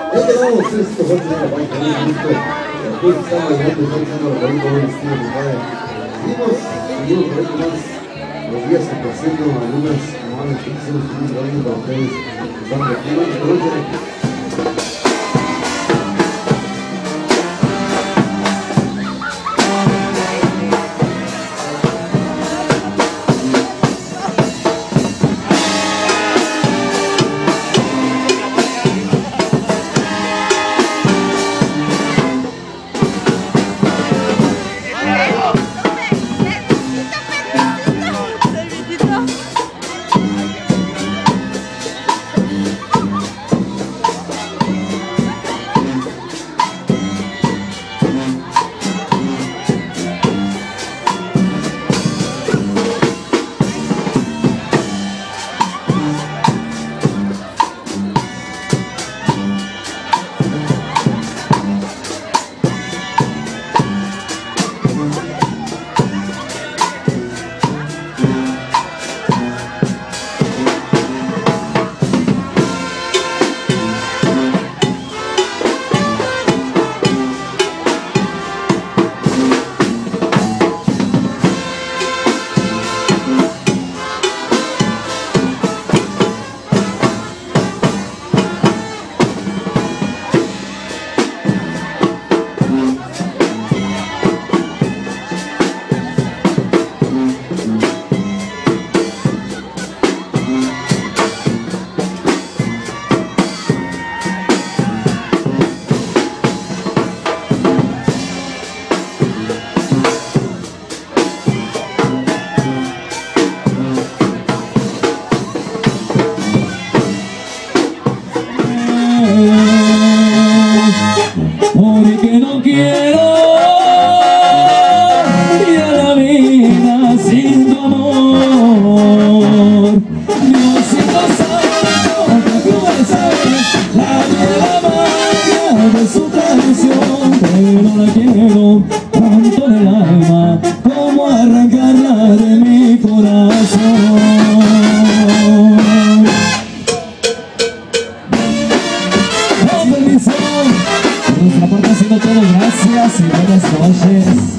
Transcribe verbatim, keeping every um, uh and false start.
Ya quedamos esto, fue una campaña con un gusto. Después estaba bailando, estaba echando la cabeza con el estilo de padre. Seguimos, seguimos por ahí más. Los días se haciendo algunas malas que hicimos un gran para ustedes. Estamos aquí, buenas noches. Porque no quiero ir a la vida sin tu amor. Diosito santo, que tú sabes la vida amarga de su traición, pero no la quiero tanto en el alma como arrancarla de mi corazón. Con nuestra parte haciendo todo, gracias y buenas noches.